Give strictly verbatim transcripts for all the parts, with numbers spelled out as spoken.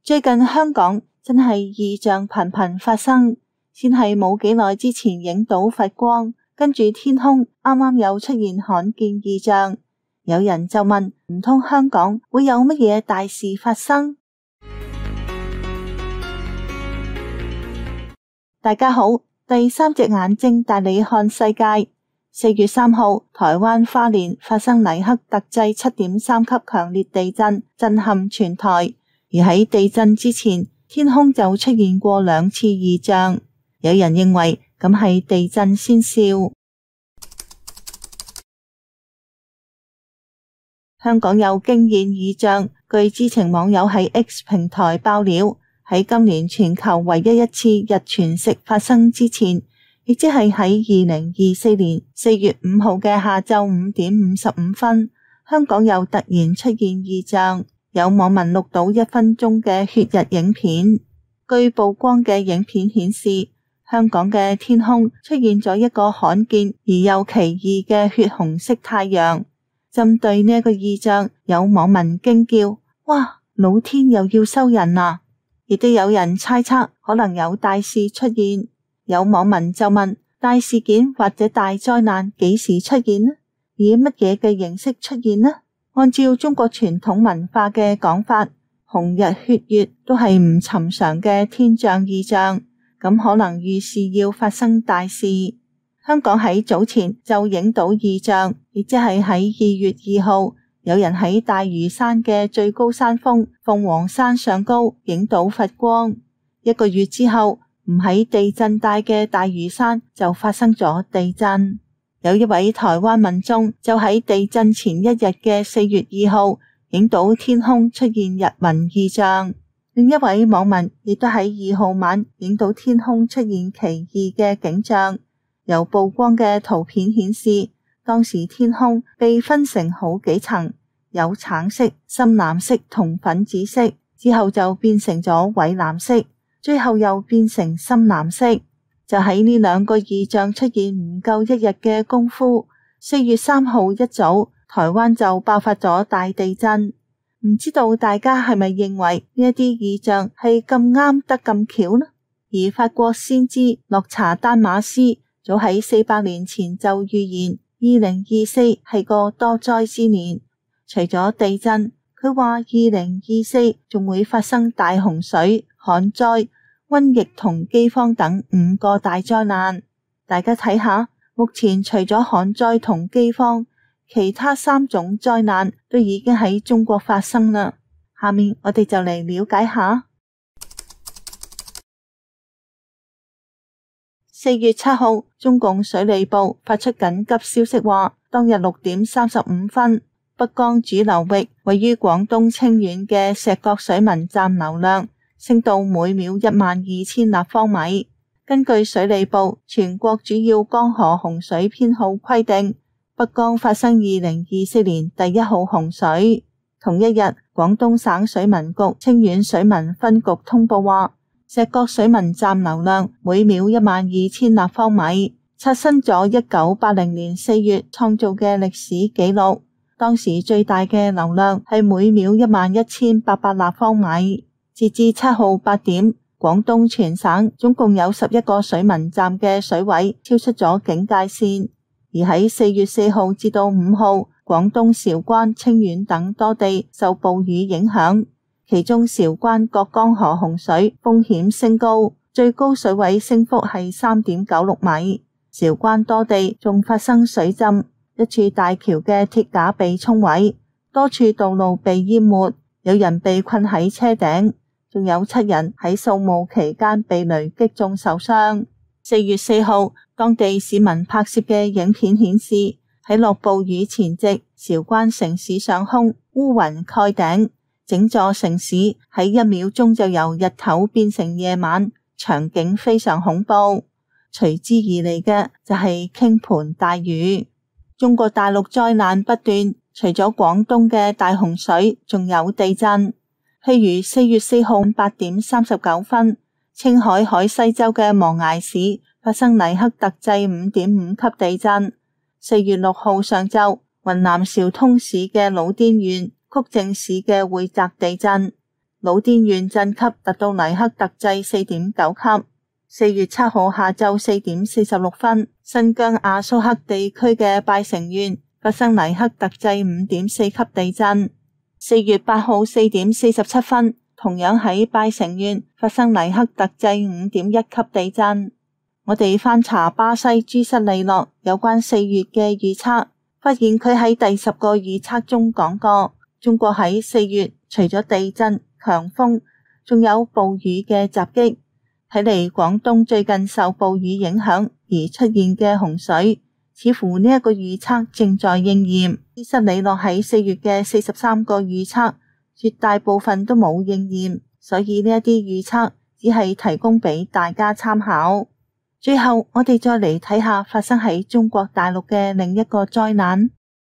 最近香港真係異象頻頻發生，先係冇幾耐之前影到佛光，跟住天空啱啱又出現罕見異象，有人就問，唔通香港會有乜嘢大事發生？大家好，第三隻眼睛帶你看世界。四月三號，台灣花蓮發生黎克特制七點三級強烈地震，震撼全台。而喺地震之前，天空就出現過兩次異象，有人認為咁係地震先兆。香港有驚現異象，據知情網友喺 X 平台爆料，喺今年全球唯一一次日全食發生之前，亦即係喺二零二四年四月五號嘅下晝五點五十五分，香港又突然出現異象。有網民錄到一分鐘嘅血日影片，據曝光嘅影片顯示，香港嘅天空出現咗一個罕見而又奇異嘅血紅色太陽。針對呢一個異象，有網民驚叫：哇，老天又要收人啦！亦都有人猜測可能有大事出現。有網民就問：大事件或者大災難幾時出現呢？以乜嘢嘅形式出現呢？按照中國傳統文化嘅講法，紅日血月都係唔尋常嘅天象異象，咁可能預示要發生大事。香港喺早前就影到異象，亦即係喺二月二號，有人喺大嶼山嘅最高山峰鳳凰山上高影到佛光。一個月之後，唔喺地震帶嘅大嶼山就發生咗地震。有一位台灣民眾就喺地震前一日嘅四月二號影到天空出現日暈異象，另一位網民亦都喺二號晚影到天空出現奇異嘅景象。由曝光嘅圖片顯示，當時天空被分成好幾層，有橙色、深藍色同粉紫色，之後就變成咗蔚藍色，最後又變成深藍色。就喺呢兩個異象出現唔夠一日嘅功夫，四月三號一早，台灣就爆發咗大地震。唔知道大家係咪認為呢一啲異象係咁啱得咁巧呢？而法國先知諾查丹馬斯早喺四百年前就預言二零二四係個多災之年。除咗地震，佢話二零二四仲會發生大洪水、旱災、瘟疫同饑荒等五個大災難。大家睇下，目前除咗旱災同饑荒，其他三種災難都已經喺中國發生啦。下面我哋就嚟了解下。四月七號，中共水利部發出緊急消息話，當日六點三十五分，北江主流域位於廣東清遠嘅石角水文站流量升到每秒一萬二千立方米。根據水利部全國主要江河洪水編號規定，北江發生二零二四年第一號洪水。同一日，廣東省水文局清遠水文分局通報話，石角水文站流量每秒一萬二千立方米，刷新咗一九八零年四月創造嘅歷史紀錄。當時最大嘅流量係每秒一萬一千八百立方米。截至七號八點，廣東全省總共有十一個水文站嘅水位超出咗警戒線。而喺四月四號至到五號，廣東韶關、清遠等多地受暴雨影響，其中韶關各江河洪水風險升高，最高水位升幅係三點九六米。韶關多地仲發生水浸，一處大橋嘅鐵架被沖毀，多處道路被淹沒，有人被困喺車頂。仲有七人喺掃墓期間被雷擊中受傷。四月四號，當地市民拍攝嘅影片顯示，喺落暴雨前夕，韶關城市上空烏雲蓋頂，整座城市喺一秒鐘就由日頭變成夜晚，場景非常恐怖。隨之而嚟嘅就係傾盆大雨。中國大陸災難不斷，除咗廣東嘅大洪水，仲有地震。譬如四月四號八點三十九分，青海海西州嘅磨崖市發生黎克特制五點五級地震。四月六號上晝，雲南昭通市嘅魯甸縣、曲靖市嘅會澤地震。 魯甸縣震級達到黎克特制 四點九 級。四月七號下晝四點四十六分，新疆阿蘇克地區嘅拜城縣發生黎克特制 五點四級地震。四月八號四點四十七分，同樣喺拜城縣發生黎克特制 五點一級地震。我哋翻查巴西朱塞利諾有關四月嘅預測，發現佢喺第十個預測中講過，中國喺四月除咗地震、強風，仲有暴雨嘅襲擊。睇嚟廣東最近受暴雨影響而出現嘅洪水，似乎呢一個預測正在應驗。朱塞利諾喺四月嘅四十三個預測，絕大部分都冇應驗，所以呢一啲預測只係提供俾大家參考。最後，我哋再嚟睇下發生喺中國大陸嘅另一個災難。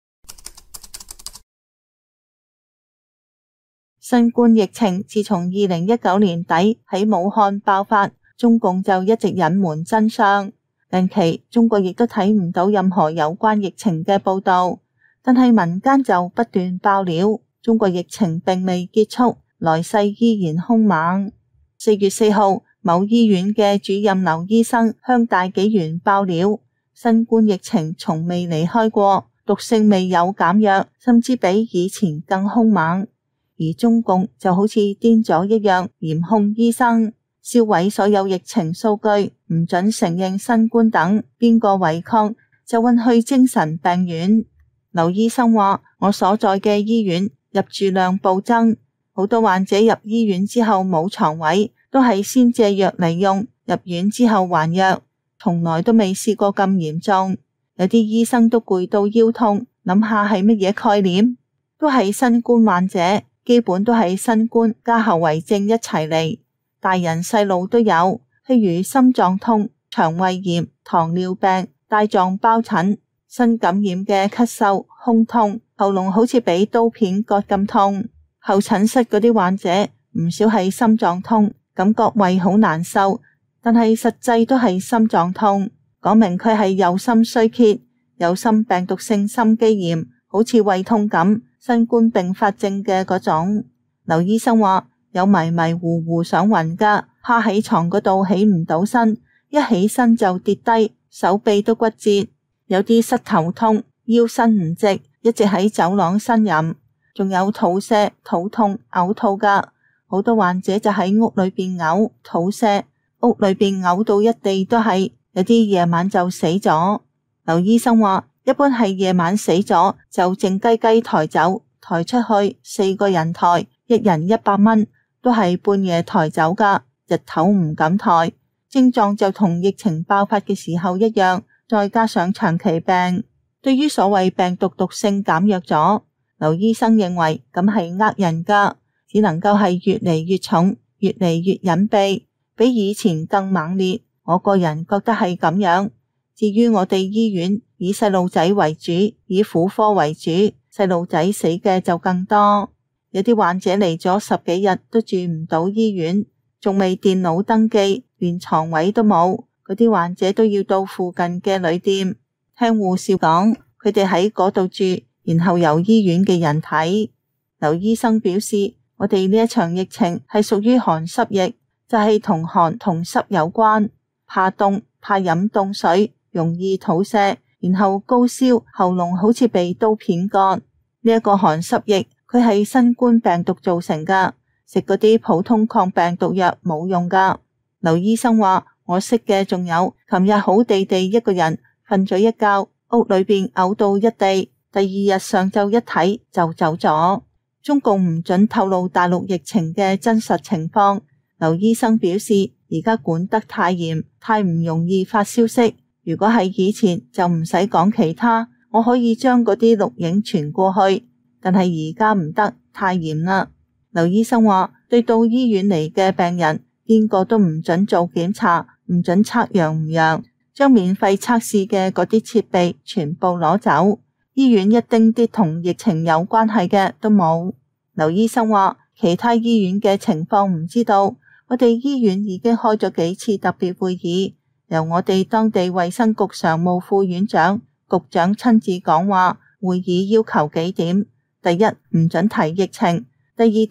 新冠疫情自從二零一九年底喺武漢爆發，中共就一直隱瞞真相。近期中國亦都睇唔到任何有關疫情嘅報道，但係民間就不斷爆料，中國疫情並未結束，來勢依然兇猛。四月四號，某醫院嘅主任劉醫生向大紀元爆料，新冠疫情從未離開過，毒性未有減弱，甚至比以前更兇猛。而中共就好似癲咗一樣，嚴控醫生，銷毀所有疫情數據，唔准承認新冠等，邊個違抗就運去精神病院。劉醫生話：我所在嘅醫院入住量暴增，好多患者入醫院之後冇床位，都係先借藥嚟用，入院之後還藥，從來都未試過咁嚴重。有啲醫生都攰到腰痛，諗下係乜嘢概念？都係新冠患者，基本都係新冠加後遺症一齊嚟，大人細路都有，譬如心臟痛、腸胃炎、糖尿病、帶狀疱疹、新感染嘅咳嗽、胸痛、喉嚨好似俾刀片割咁痛。候診室嗰啲患者唔少係心臟痛，感覺胃好難受，但係實際都係心臟痛，講明佢係右心衰竭、有心病毒性心肌炎，好似胃痛咁。新冠併發症嘅嗰種。劉醫生話有迷迷糊糊想暈㗎，趴喺床嗰度起唔到身，一起身就跌低，手臂都骨折，有啲膝頭痛，腰伸唔直，一直喺走廊呻吟，仲有肚瀉、肚痛、嘔吐㗎，好多患者就喺屋裏邊嘔、肚瀉，屋裏邊嘔到一地都係，有啲夜晚就死咗。劉醫生話一般係夜晚死咗就靜雞雞抬走，抬出去四個人抬，一人一百蚊，都係半夜抬走㗎，日頭唔敢抬。症狀就同疫情爆發嘅時候一樣，再加上長期病，對於所謂病毒毒性減弱咗，劉醫生認為咁係呃人㗎，只能夠係越嚟越重，越嚟越隱蔽，比以前更猛烈。我個人覺得係咁樣。至於我哋醫院以細路仔為主，以婦科為主，細路仔死嘅就更多。有啲患者嚟咗十幾日都住唔到醫院，仲未電腦登記，連床位都冇，嗰啲患者都要到附近嘅旅店。聽護士講，佢哋喺嗰度住，然後由醫院嘅人睇。劉醫生表示，我哋呢一場疫情係屬於寒濕疫，就係同寒同濕有關，怕凍，怕飲凍水，容易肚瀉，然後高燒，喉嚨好似被刀片割。呢一個寒濕疫，佢係新冠病毒造成噶，食嗰啲普通抗病毒藥冇用噶。劉醫生話，我識嘅仲有，琴日好地地一個人瞓咗一覺，屋裏邊嘔到一地，第二日上晝一睇就走咗。中共唔准透露大陸疫情嘅真實情況。劉醫生表示，而家管得太嚴，太唔容易發消息。如果係以前就唔使講其他，我可以將嗰啲錄影傳過去，但係而家唔得，太嚴啦。劉醫生話，對到醫院嚟嘅病人，邊個都唔准做檢查，唔准測陽唔陽，將免費測試嘅嗰啲設備全部攞走，醫院一丁啲同疫情有關係嘅都冇。劉醫生話，其他醫院嘅情況唔知道，我哋醫院已經開咗幾次特別會議，由我哋當地衛生局常務副院長、局長親自講話，會議要求幾點：第一，唔准提疫情；第二點，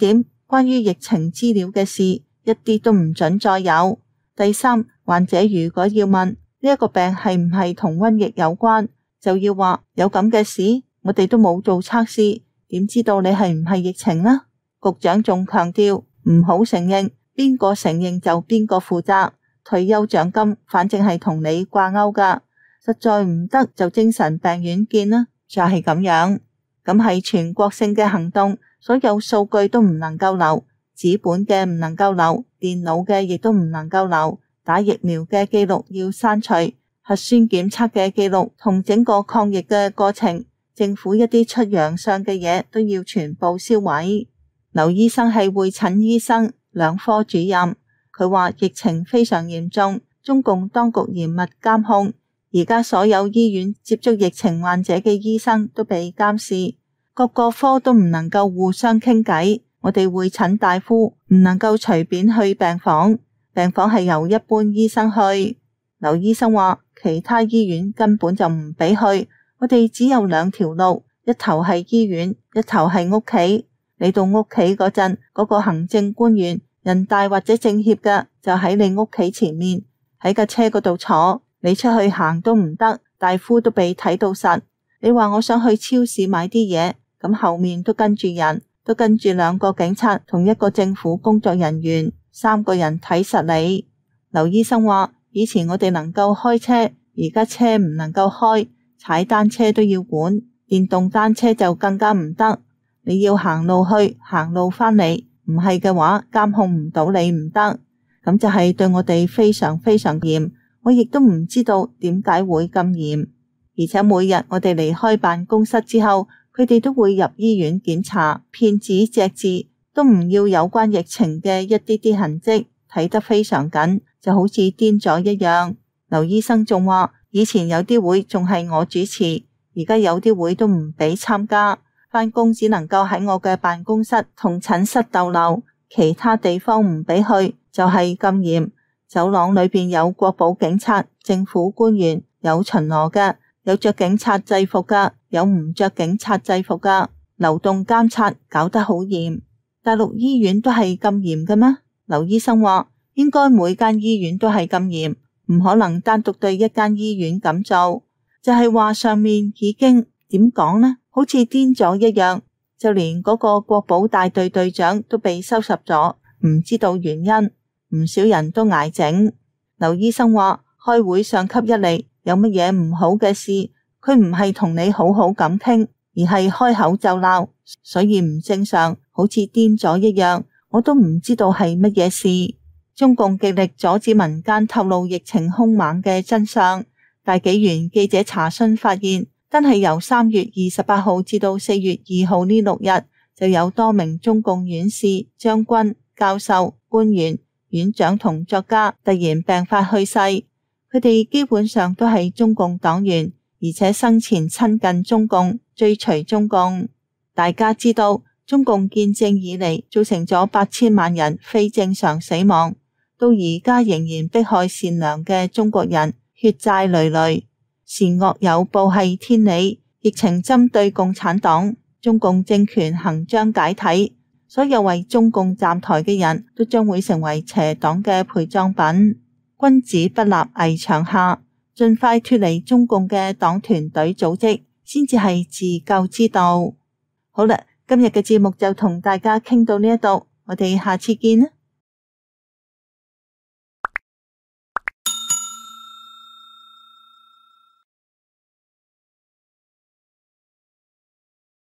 關於疫情資料嘅事一啲都唔准再有。第三，患者如果要問呢一個病係唔係同瘟疫有關，就要話有咁嘅事，我哋都冇做測試，點知道你係唔係疫情呢？局長仲強調唔好承認，邊個承認就邊個負責，退休獎金反正係同你掛鈎噶，實在唔得就精神病院見啦，就係咁樣。咁係全國性嘅行動，所有數據都唔能夠留，紙本嘅唔能夠留，電腦嘅亦都唔能夠留，打疫苗嘅記錄要刪除，核酸檢測嘅記錄同整個抗疫嘅過程，政府一啲出洋相嘅嘢都要全部銷毀。劉醫生係會診醫生、兩科主任，佢話疫情非常嚴重，中共當局嚴密監控，而家所有醫院接觸疫情患者嘅醫生都被監視，各個科都唔能夠互相傾偈。我哋會診大夫唔能夠隨便去病房，病房係由一般醫生去。劉醫生話其他醫院根本就唔俾去，我哋只有兩條路，一頭係醫院，一頭係屋企。你到屋企嗰陣，嗰個行政官員、人大或者政協嘅就喺你屋企前面，喺架車嗰度坐，你出去行都唔得，大夫都被睇到實。你話我想去超市買啲嘢，咁後面都跟住人，都跟住兩個警察同一個政府工作人員，三個人睇實你。劉醫生話以前我哋能夠開車，而家車唔能夠開，踩單車都要管，電動單車就更加唔得。你要行路去，行路返嚟，唔係嘅話監控唔到你唔得，咁就係對我哋非常非常嚴。我亦都唔知道點解會咁嚴，而且每日我哋離開辦公室之後，佢哋都會入醫院檢查，片紙隻字都唔要有關疫情嘅一啲啲痕跡，睇得非常緊，就好似癲咗一樣。劉醫生仲話以前有啲會仲係我主持，而家有啲會都唔俾參加。返工只能夠喺我嘅辦公室同診室逗留，其他地方唔俾去，就係咁嚴。走廊裏邊有國保警察、政府官員，有巡邏嘅，有着警察制服嘅，有唔着警察制服嘅，流動監察搞得好嚴。大陸醫院都係咁嚴嘅咩？劉醫生話應該每間醫院都係咁嚴，唔可能單獨對一間醫院咁做，就係話上面已經點講呢？好似癲咗一樣，就連嗰個國保大隊隊長都被收拾咗，唔知道原因，唔少人都挨整。劉醫生話開會上級一嚟，有乜嘢唔好嘅事，佢唔係同你好好咁傾，而係開口就鬧，所以唔正常，好似癲咗一樣，我都唔知道係乜嘢事。中共極力阻止民間透露疫情兇猛嘅真相。大紀元記者查詢發現，單係由三月二十八號至到四月二號呢六日，就有多名中共院士、將軍、教授、官員、院長同作家突然病發去世。佢哋基本上都係中共黨員，而且生前親近中共，追隨中共。大家知道，中共建政以嚟造成咗八千萬人非正常死亡，到而家仍然迫害善良嘅中國人，血債累累。善惡有報係天理，疫情針對共產黨，中共政權行將解體，所有為中共站台嘅人都將會成為邪黨嘅陪葬品。君子不立危牆下，盡快脫離中共嘅黨團隊組織，先至係自救之道。好啦，今日嘅節目就同大家傾到呢一度，我哋下次見啦。